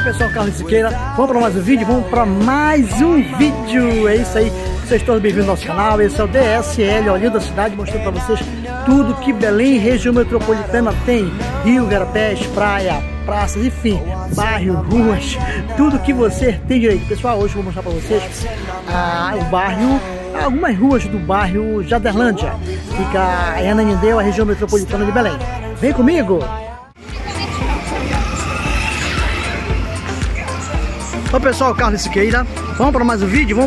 pessoal, Carlos Siqueira, vamos para mais um vídeo, é isso aí, vocês todos bem-vindos ao nosso canal. Esse é o DSL, Olhinho da Cidade, mostrando para vocês tudo que Belém, região metropolitana tem, rio, garapés, praia, praças, enfim, bairro, ruas, tudo que você tem direito. Pessoal, hoje eu vou mostrar para vocês o bairro, algumas ruas do bairro Jaderlândia, fica em Ananindeua, a região metropolitana de Belém. Vem comigo! Olá pessoal, Carlos Siqueira, vamos para mais um vídeo,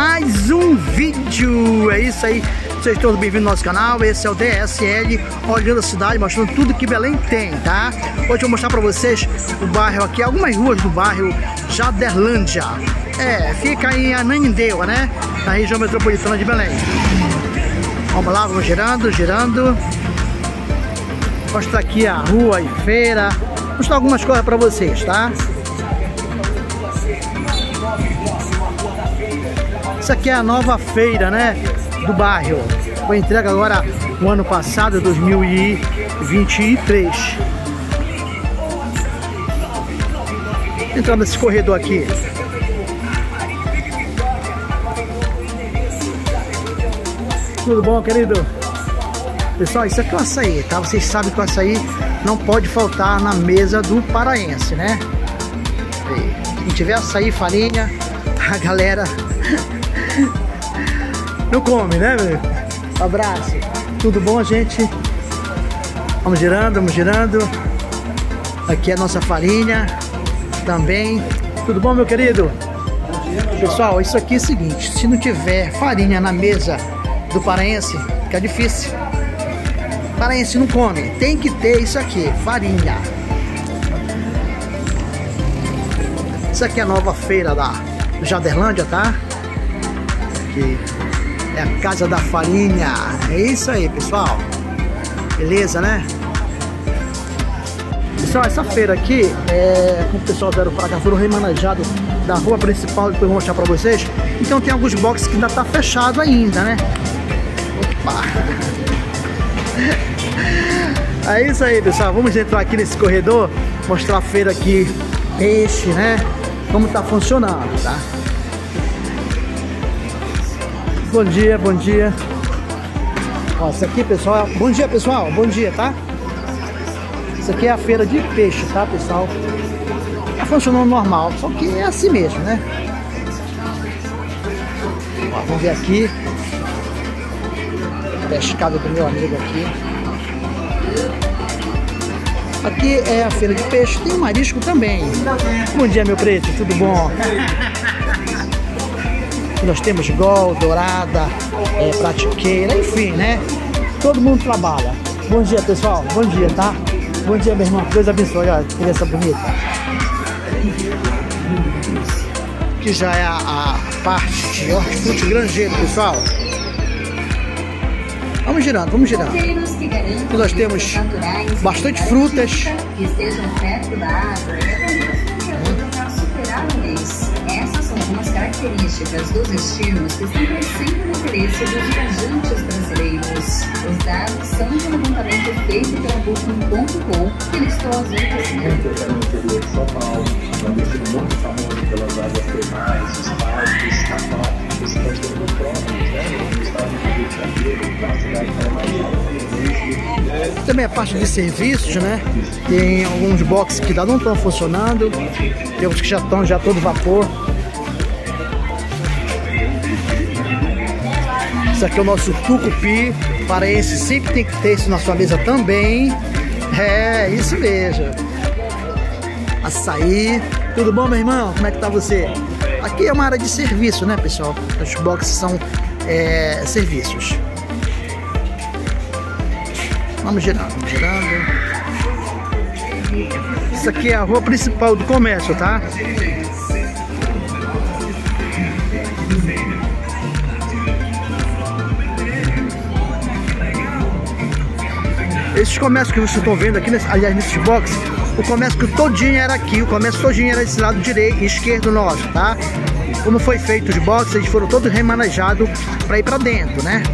é isso aí, vocês todos bem-vindos ao nosso canal. Esse é o DSL, Olhando a Cidade, mostrando tudo que Belém tem, tá? Hoje eu vou mostrar para vocês o bairro aqui, algumas ruas do bairro Jaderlândia, fica em Ananindeua, né, na região metropolitana de Belém. Vamos lá, vamos girando, mostrar aqui a rua e feira, mostrar algumas coisas para vocês, tá? Isso aqui é a nova feira, né, do bairro. Foi entregue agora no ano passado, 2023. Entrando nesse corredor aqui. Tudo bom, querido? Pessoal, isso aqui é o açaí, tá? Vocês sabem que o açaí não pode faltar na mesa do paraense, né? Se tiver açaí, farinha, a galera não come, né, meu? Abraço. Tudo bom, gente? Vamos girando. Aqui é a nossa farinha também. Tudo bom, meu querido? Pessoal, isso aqui é o seguinte: se não tiver farinha na mesa do paraense, fica difícil. Paraense não come, tem que ter isso aqui, farinha. Isso aqui é a nova feira do Jaderlândia, tá? Aqui é a Casa da Farinha. É isso aí, pessoal. Beleza, né? Pessoal, essa feira aqui, como o pessoal deram para cá, foram remanejados da rua principal, depois eu vou mostrar para vocês. Então tem alguns boxes que ainda tá fechado ainda, né? Opa! É isso aí, pessoal. Vamos entrar aqui nesse corredor, mostrar a feira aqui, peixe, né? Como tá funcionando, tá? Bom dia. Ó, isso aqui, pessoal, bom dia, pessoal, bom dia, tá? Isso aqui é a feira de peixe, tá, pessoal? Tá funcionando normal, só que é assim mesmo, né? Ó, vamos ver aqui. Pescado do meu amigo aqui. Aqui é a feira de peixe, tem marisco também. Bom dia, meu preto, tudo bom? Nós temos gol, dourada, pratiqueira, enfim, né? Todo mundo trabalha. Bom dia, pessoal. Bom dia, tá? Bom dia, meu irmão. Deus abençoe. Olha que criança bonita. Aqui já é a parte de hortifruti granjeiro, pessoal. Vamos girando. Aqui nós temos bastante frutas. Que estejam perto da água para superar o mês. Essas são algumas características dos destinos que estão crescendo no interesse dos viajantes brasileiros. Os dados são de um levantamento feito pela Booking.com, que listou as outras. No interior de São Paulo, é um destino muito famoso pelas águas termais, os parques, aquáticos, nós temos próprios, né? No estado do Rio de Janeiro, na cidade mais. Também a parte de serviços, né? Tem alguns boxes que ainda não estão funcionando, tem outros que já estão todo vapor. Isso aqui é o nosso tucupi, paraense sempre tem que ter isso na sua mesa também. É, isso mesmo. Açaí. Tudo bom, meu irmão? Como é que tá você? Aqui é uma área de serviço, né, pessoal? Os boxes são serviços. Vamos girando. Isso aqui é a rua principal do comércio, tá? Esses comércios que vocês estão vendo aqui, aliás, nesses boxes, o comércio todinho era aqui, o comércio todinho era desse lado direito e esquerdo nosso, tá? Como foi feito os boxes, eles foram todos remanejados para ir para dentro, né?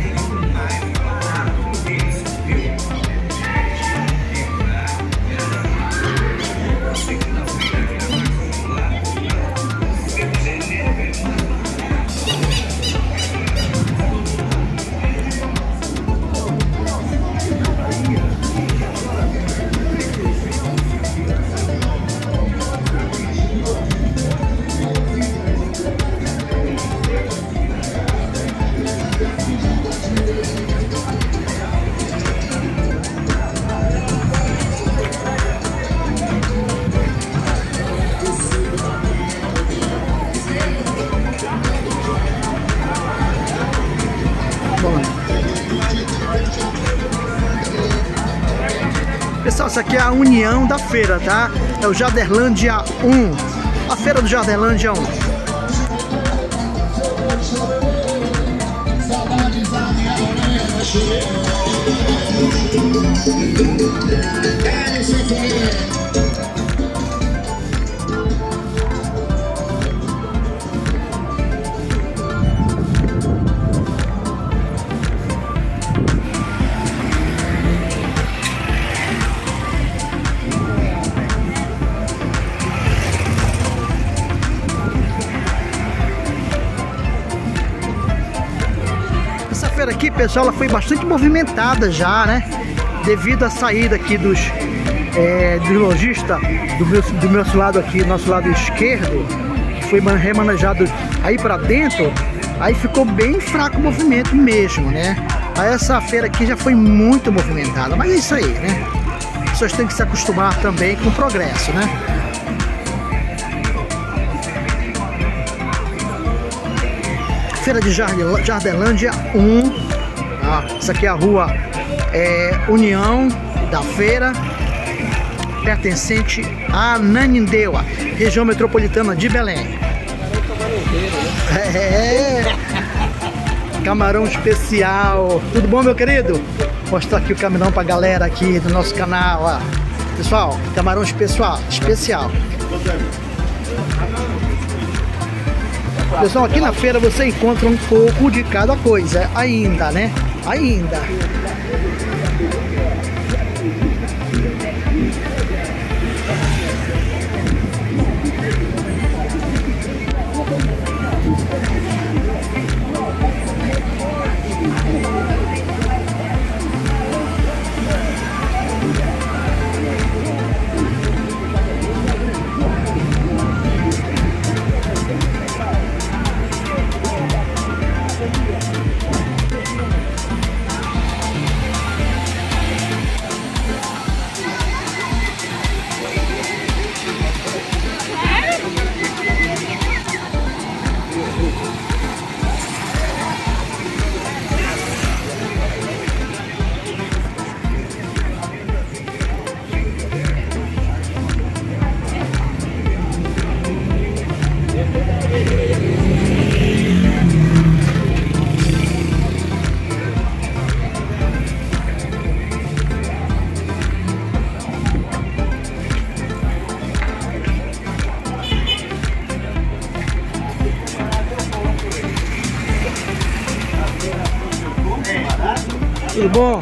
essa aqui é a união da feira, tá? É o Jarderlândia 1. A feira do Jarderlândia 1. Essa feira aqui, pessoal, ela foi bastante movimentada já, né? Devido à saída aqui dos lojistas do meu lado aqui, nosso lado esquerdo, que foi remanejado aí para dentro, aí ficou bem fraco o movimento mesmo, né? Aí essa feira aqui já foi muito movimentada, mas é isso aí, né? As pessoas têm que se acostumar também com o progresso, né? Feira de Jarderlândia 1. Ah, essa aqui é a rua União da Feira, pertencente a Ananindeua, região metropolitana de Belém. Camarão especial. Tudo bom, meu querido? Vou mostrar aqui o camarão pra galera aqui do nosso canal, ó. Pessoal, camarão especial. Pessoal, aqui na feira você encontra um pouco de cada coisa, ainda, né? Ainda. Tudo bom?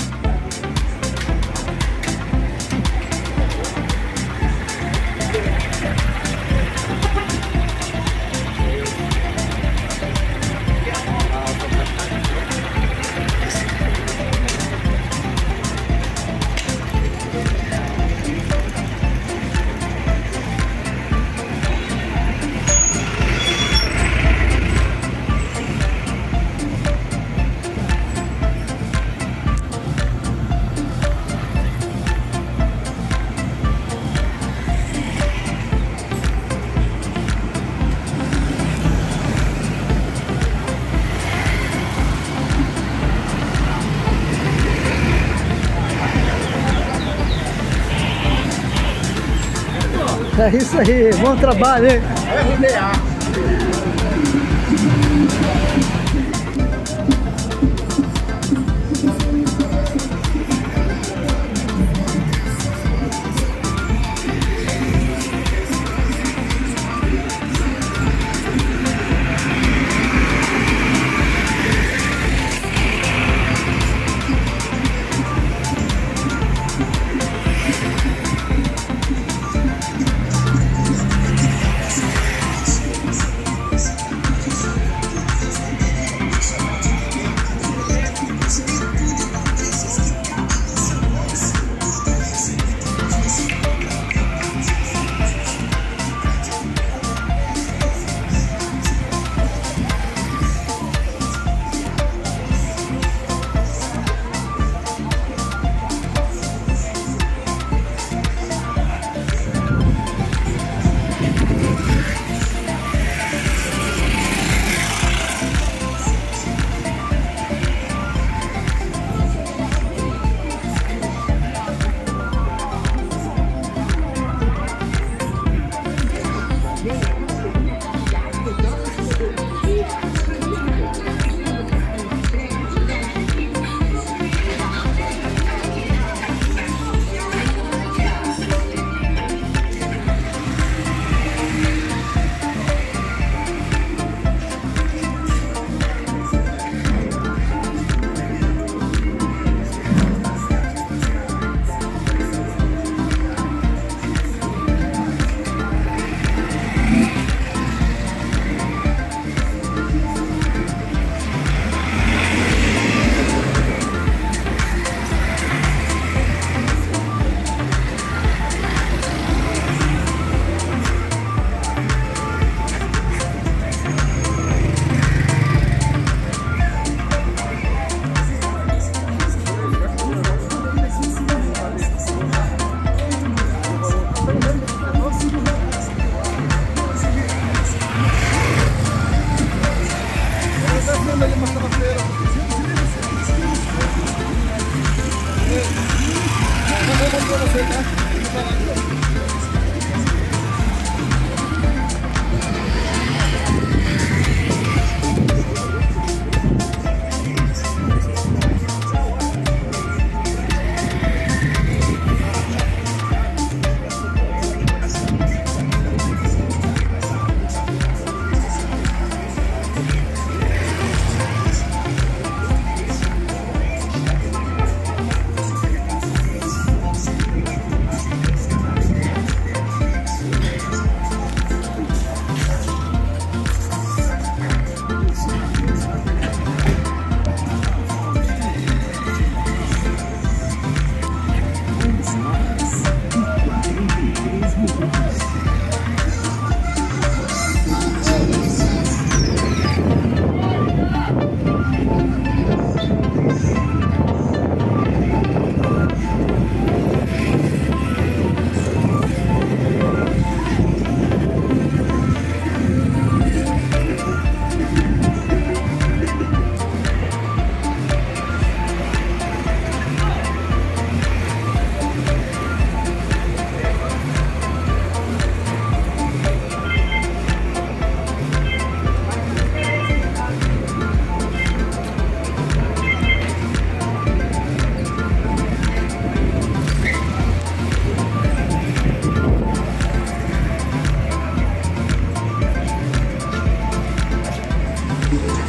É isso aí, bom trabalho, hein?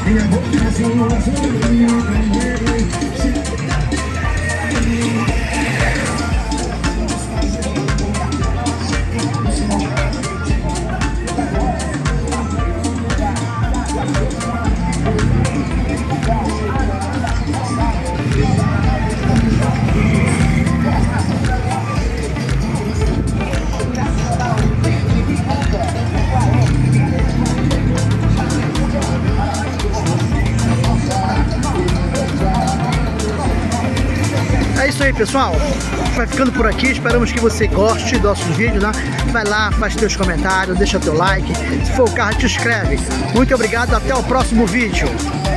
É isso aí, pessoal, vai ficando por aqui, esperamos que você goste dos nossos vídeos, né? Vai lá, faz teus comentários, deixa teu like, se for o caso te inscreve. Muito obrigado, até o próximo vídeo.